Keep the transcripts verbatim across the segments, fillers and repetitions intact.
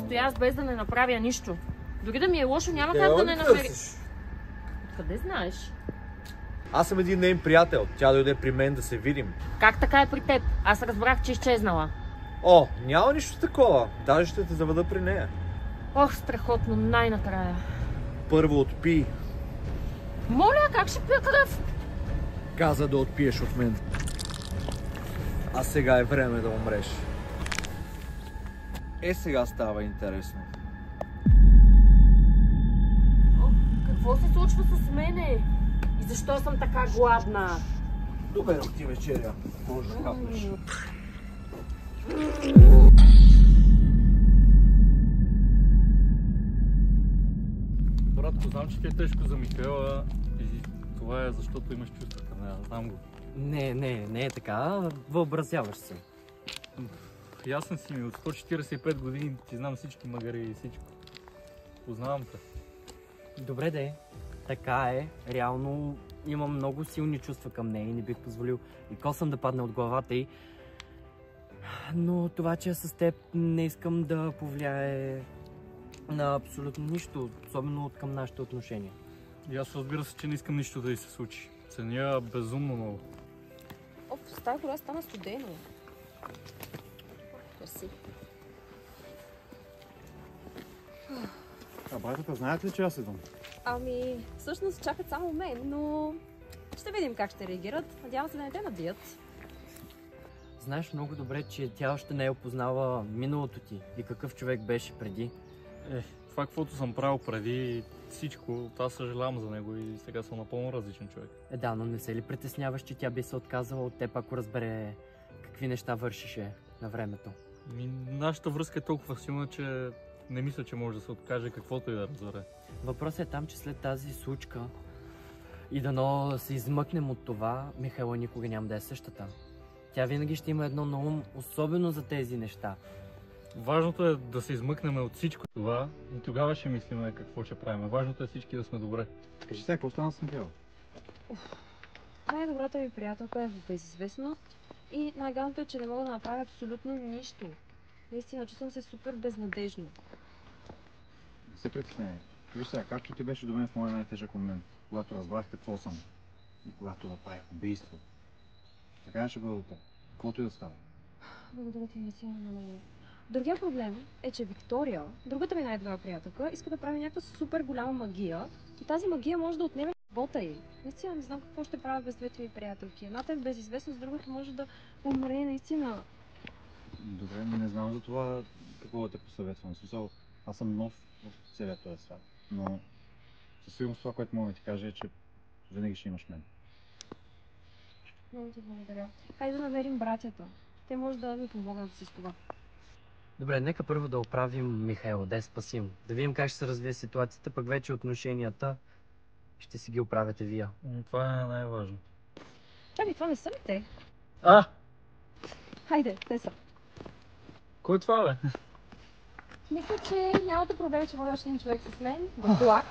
като аз без да не направя нищо. Дори да ми е лошо, няма как да не намери... Откъде знаеш? Аз съм един нейн приятел. Тя дойде при мен да се видим. Как така е при теб? Аз разбрах, че изчезнала. О, няма нищо такова. Даже ще те заведа при нея. Ох, страхотно, най-накрая. Първо отпи. Моля, как ще пия кръв? Каза да отпиеш от мен. А сега е време да умреш. Е, сега става интересно. О, какво се случва с мене? И защо съм така гладна? Добре, ти вечеря. Може да хапнеш. Братко, знам, че ти е тежко за Михаела и това е защото имаш чувства към нея. Знам го. Не, не, не е така. Въобразяваш се. Ясен си ми, от сто четиридесет и пет години ти знам всички магари и всичко. Познавам те. Добре де, така е. Реално имам много силни чувства към нея и не бих позволил и косъм да падне от главата й. Но това, че е с теб, не искам да повлияе на абсолютно нищо, особено от към нашите отношения. И аз разбира се, че не искам нищо да й се случи. Ценя безумно много. Оф, в тази гора стана студено. Мерси. А братята знаят ли, че аз идвам? Ами, всъщност чакат само мен, но ще видим как ще реагират. Надявам се да не те набият. Знаеш много добре, че тя още не е опознала миналото ти и какъв човек беше преди. Е, това каквото съм правил преди всичко, аз съжалявам за него и сега съм напълно различен човек. Е да, но не се ли притесняваш, че тя би се отказала от теб, ако разбере какви неща вършише на времето? Ми, нашата връзка е толкова силна, че не мисля, че може да се откаже каквото и да разбере. Въпросът е там, че след тази случка и дано се измъкнем от това, Михаела никога няма да е същата. Тя винаги ще има едно на ум, особено за тези неща. Важното е да се измъкнем от всичко това и тогава ще мислим какво ще правим. Важното е всички да сме добре. Кажи сега, какво стана с Михаела? Най-добрата ми приятелка е в безизвестност и най-галното е, че не мога да направя абсолютно нищо. Наистина, чувствам се супер безнадежно. Не се притеснявай. Виж сега, както ти беше до мен в моя най-тежък момент, когато разбрах какво съм и когато направих убийство. Така ще бъде от теб. Каквото и да става. Благодаря ти, наистина много. Другия проблем е, че Виктория, другата ми най-добра приятелка, иска да прави някаква супер голяма магия и тази магия може да отнеме живота й. Наистина не знам какво ще правя без двете ми приятелки. Едната е в безизвестност, другата може да умре наистина. Добре, но не знам за това какво да те посъветвам. В смисъл, аз съм нов в целия този свят, но със сигурност това, което мога да ти кажа е, че винаги ще имаш мен. Много ти благодаря. Хайде да намерим братята. Те може да ми помогнат с това. Добре, нека първо да оправим Михаела, да я спасим. Да видим как ще се развие ситуацията, пък вече отношенията ще си ги оправяте вие. Това е най-важно. Чакай, това не са ли те? А! Хайде, те са. Кой е това, бе? Мисля, че нямате проблем, че водиш един човек с мен. Влак.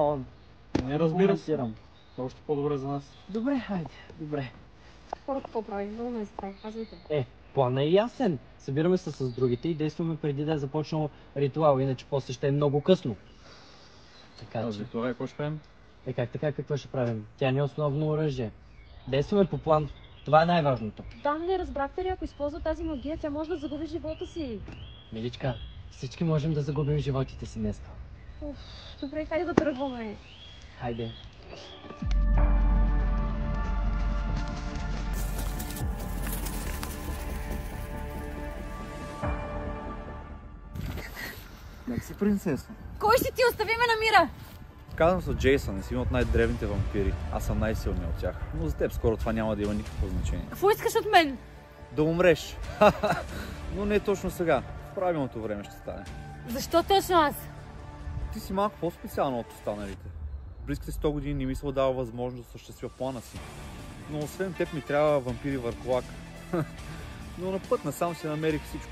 Не разбира се. Още по-добре за нас. Добре, хайде, добре. Хората какво правим? Много ме изправи. Казвайте. Е, планът е ясен. Събираме се с другите и действаме преди да е започнал ритуал, иначе после ще е много късно. Така А, че... Виктория, какво ще правим? Е, как така, какво ще правим? Тя не е основно оръжие. Действаме по план. Това е най-важното. Да, не разбрахте ли, ако използва тази магия, тя може да загуби живота си. Миличка, всички можем да загубим животите си днес. Уф, добре, хайде да тръгваме. Хайде. Нека си принцеса. Кой си ти? Остави ме на мира! Казвам се Джейсън, не си от най-древните вампири. Аз съм най-силният от тях. Но за теб скоро това няма да има никакво значение. Какво искаш от мен? Да умреш. Но не точно сега. В правилното време ще стане. Защо точно аз? Ти си малко по-специална от останалите. Близките сто години не ми се дава възможност да осъществя плана си. Но освен теб ми трябва вампири върхолак. Но на път насам си намерих всичко.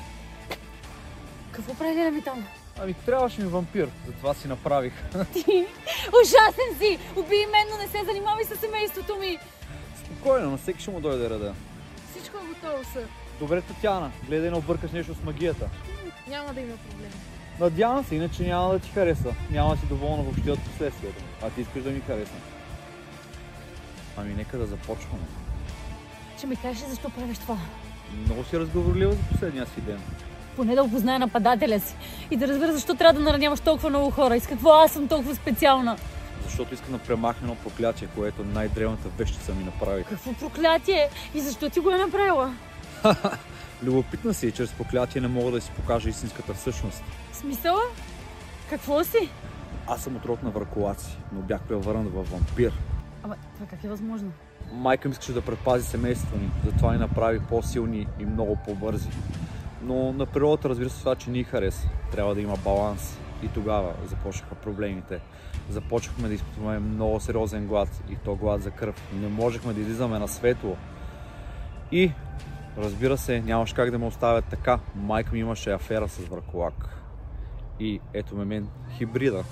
Какво прави ми там? Ами трябваше ми вампир, затова си направих. Ти ужасен си! Убий мен, но не се занимавай с семейството ми! Спокойно, на всеки ще му дойде реда. Всичко е готово, сър. Добре, Татяна, гледай да объркаш нещо с магията. Няма да има проблем. Надявам се, иначе няма да ти хареса. Няма да си доволна въобще от последствията. А ти искаш да ми харесна. Ами нека да започваме. Ще ми кажеш защо правиш това? Много си разговорлива за последния си ден. Поне да опозная нападателя си и да разбера защо трябва да нараняваш толкова много хора и с какво аз съм толкова специална. Защото искам да премахна едно проклятие, което най-древната вещица ми направи. Какво проклятие? И защо ти го е направила? Любопитна си и чрез проклятие не мога да си покажа истинската всъщност. Смисъл? Какво си? Аз съм от род на враколаци, но бях превърнат във вампир. Ама това как е възможно? Майка ми искаше да предпази семейството ни, затова ни направи по-силни и много по-бързи. Но на природата, разбира се, това, че ни хареса. Трябва да има баланс. И тогава започнаха проблемите. Започнахме да изпитваме много сериозен глад и то глад за кръв. Не можехме да излизаме на светло. И, разбира се, нямаш как да ме оставят така. Майка ми имаше афера с враколак. И ето ме мен, хибрида.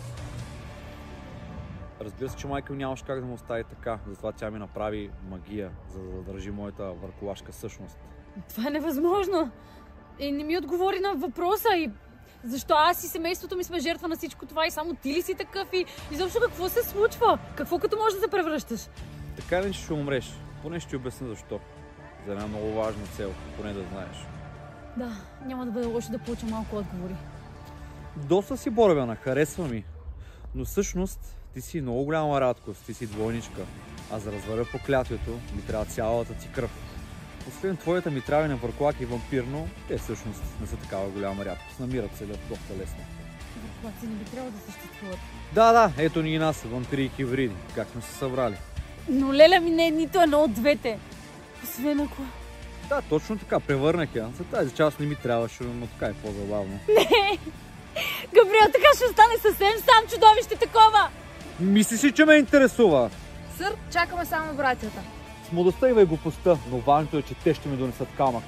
Разбира се, че майка ми нямаше как да ме остави така. Затова тя ми направи магия, за да задържи моята враколашка същност. Това е невъзможно. И не ми отговори на въпроса и защо аз и семейството ми сме жертва на всичко това и само ти ли си такъв и изобщо какво се случва? Какво като можеш да се превръщаш? Така ли ще умреш? Поне ще ти обясня защо. За една много важна цел, поне да знаеш. Да, няма да бъде лошо да получа малко отговори. Доста си борбена, харесва ми. Но всъщност ти си много голяма радкост, ти си двойничка. А за да разваля проклятието ми трябва цялата ти кръв. Освен твоята ми трябва на върклак и вампир, но те всъщност не са такава голяма рядкост. Намират се доста лесно. Върклаци не би трябвало да съществуват. Да, да, ето ни и нас, вампири и хибриди, как сме се събрали. Но леля ми не е нито едно от двете. Освен ако... Да, точно така, превърнах я. За тази част не ми трябваше, но така е по-забавно. Не! Габриел, така ще остане съвсем сам чудовище такова! Мисли си, че ме интересува. Сър, чакаме само братята. С младостта и глупостта, но важното е, че те ще ми донесат камък.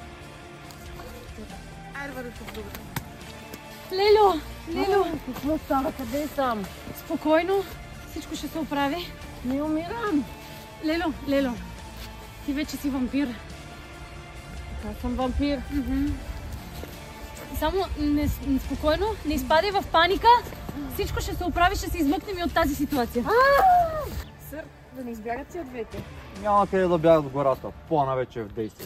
Айде, бъде тук добре. Лело, Лело, какво става? Къде съм? Спокойно, всичко ще се оправи. Не умирам. Лело, Лело, ти вече си вампир. Аз съм вампир. Mm-hmm. Само не, спокойно, не изпадай в паника. Всичко ще се оправи, ще се измъкнем и от тази ситуация. Сър, да не избягат си от двете. Няма къде да бягат в гората. Плана вече е в действие.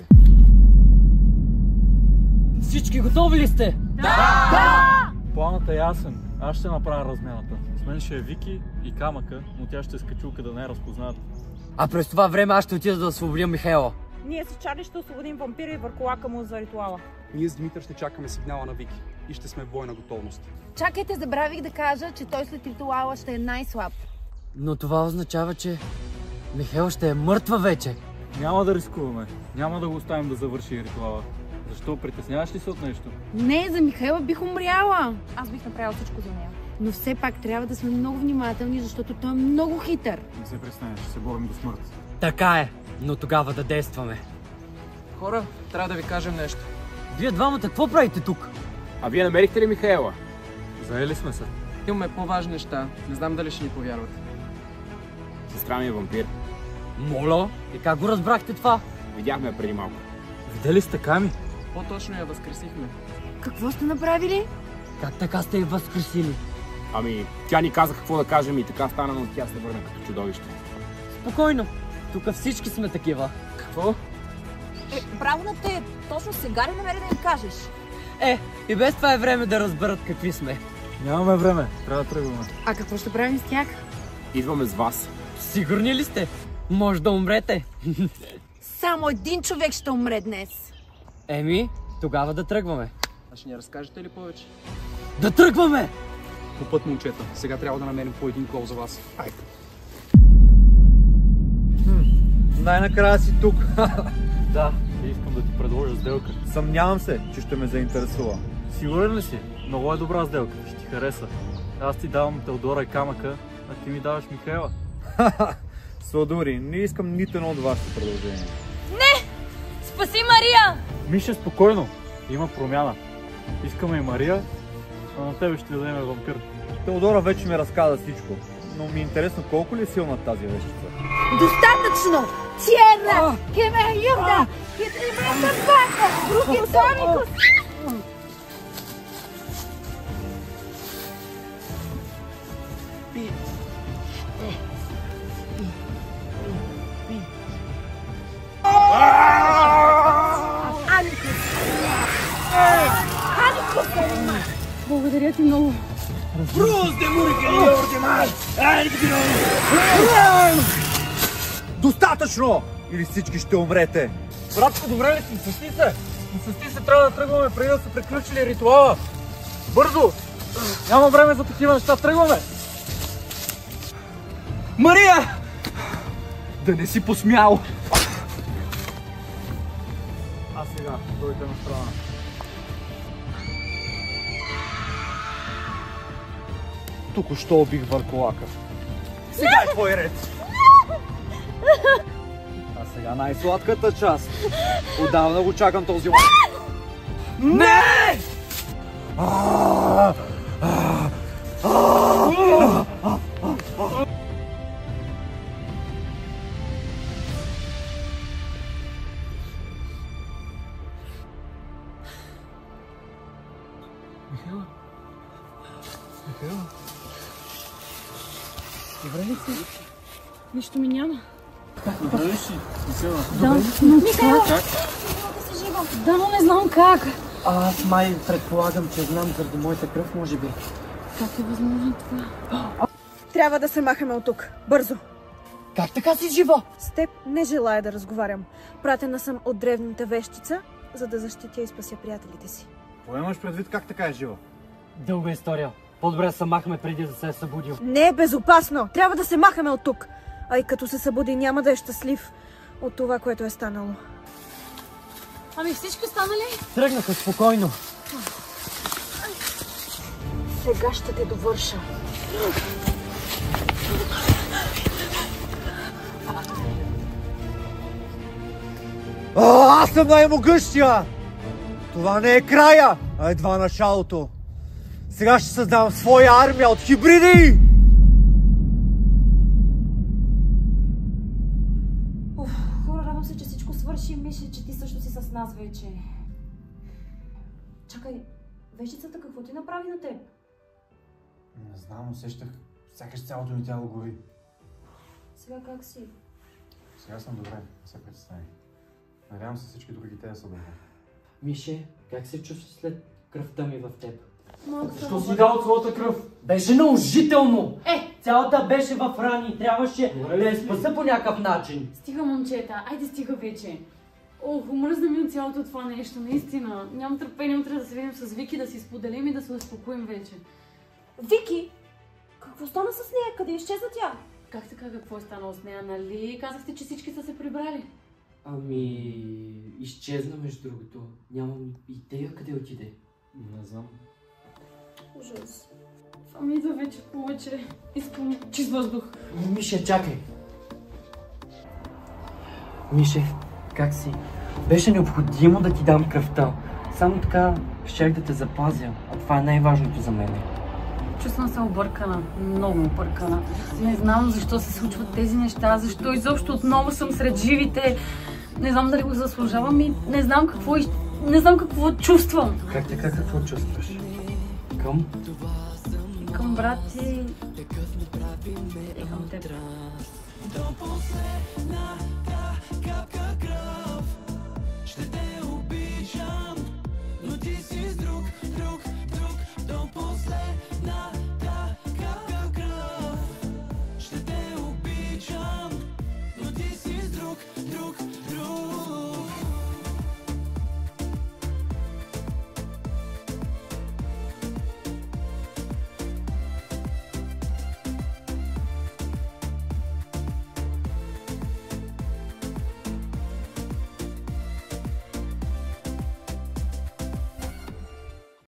Всички готови ли сте? Да! Да! Планът е ясен. Аз ще направя размяната. С мен ще е Вики и камъка, но тя ще е скачулка да не я разпознаят. А през това време аз ще отида да освободя Михайла. Ние с Чарли ще освободим вампира и върколака му за ритуала. Ние с Димитър ще чакаме сигнала на Вики и ще сме в бойна готовност. Чакайте, забравих да кажа, че той след ритуала ще е най-слаб. Но това означава, че Михаил ще е мъртва вече. Няма да рискуваме. Няма да го оставим да завърши ритуала. Защо? Притесняваш ли се от нещо? Не, за Михайла бих умряла. Аз бих направила всичко за нея. Но все пак трябва да сме много внимателни, защото той е много хитър. Не се притесняваш, ще се борим до смърт. Така е, но тогава да действаме. Хора, трябва да ви кажем нещо. Вие двамата какво правите тук? А вие намерихте ли Михаела? Заели сме се. Имаме по-важни неща. Не знам дали ще ни повярват. Сестра ми е вампир. Моля? И как го разбрахте това? Видяхме я преди малко. Видели сте Ками? По-точно я възкресихме. Какво сте направили? Как така сте я възкресили? Ами, тя ни каза какво да кажем и така стана, но тя се върна като чудовище. Спокойно. Тук всички сме такива. Какво? Е, браво на те! Точно сега ли намери да им кажеш? Е, и без това е време да разберат какви сме. Нямаме време. Трябва да тръгваме. А какво ще правим с тях? Идваме с вас. Сигурни ли сте? Може да умрете. Само един човек ще умре днес. Еми, тогава да тръгваме. А ще ни разкажете ли повече? Да тръгваме! По път, момчета. Сега трябва да намерим по един кол за вас. Айде. Най-накрая си тук. Да, искам да ти предложа сделка. Съмнявам се, че ще ме заинтересува. Сигурен ли си? Много е добра сделка, ще ти хареса. Аз ти давам Теодора и камъка, а ти ми даваш Михаела. Сладури, не искам нито едно от вашите предложения. Не! Спаси Мария! Миша, спокойно. Има промяна. Искаме и Мария, а на тебе ще дадем вампир. Теодора вече ми разказа всичко, но ми е интересно колко ли е силна тази вещица. Достатъчно! Тierra! Que me ayuda! Que te mata vaca! Руки сами! Благодаря ти много. Достатъчно! Или всички ще умрете! Братко, добре ли си? Състи се! Състи се, трябва да тръгваме преди да са приключили ритуала! Бързо! Няма време за такива неща, тръгваме! Мария! Да не си посмял! А сега, дойте на страна. Току-що убих върколака. Сега е твой ред! А сега най-сладката част. Отдавна го чакам този момент. Не! Михайла? Михайла? Добре ли си? Нищо ми няма. Добре ли си? Михайла? Да, но как? Да, но не знам как. А, аз май предполагам, че знам заради моята кръв, може би. Как е възможно това? Трябва да се махаме от тук. Бързо. Как така си жива? С теб не желая да разговарям. Пратена съм от древната вещица, за да защитя и спася приятелите си. Какво имаш предвид, как така е жива? Дълга история. По-добре да се махаме преди да се е събудил. Не е безопасно. Трябва да се махаме от тук. А и като се събуди, няма да е щастлив от това, което е станало. Ами всички останали? Тръгнаха спокойно. Сега ще те довърша. А, аз съм най-могъщия! Това не е края, а едва началото. Сега ще създам своя армия от хибриди! Уф, хора, радвам се, че всичко свърши и мисля, че ти също си с нас вече. Чакай, вещицата какво ти направи на теб? Не знам, усещах сякаш цялото ми тяло гори. Сега как си? Сега съм добре, не се представи. Надявам се всички други те да са добре. Мише, как се чувстваш след кръвта ми в теб? Малко Защо си дал своята кръв? Беше наложително! Е! Цялата беше в рани, трябваше да я спаса по някакъв начин. Стига, момчета, айде стига вече. Ох, омръзна ми от цялото това нещо, наистина. Нямам търпение утре да се видим с Вики, да си споделим и да се успокоим вече. Вики! Какво стана с нея? Къде изчезна тя? Как така, какво е станало с нея, нали? Казахте, че всички са се прибрали. Ами... изчезна между другото. Нямам идея къде отиде. Не знам. Ужас. Това ми идва вече повече. Искам чист въздух. Мише, чакай! Мише, как си? Беше необходимо да ти дам кръвта. Само така щях да те запазя. А това е най-важното за мен. Чувствам се объркана. Много объркана. Не знам защо се случват тези неща, защо изобщо отново съм сред живите. Не знам дали го заслужавам и не знам какво, не знам какво чувствам. Как така, какво чувстваш? Към? Към брат ти и към теб. Ще те обичам, но ти си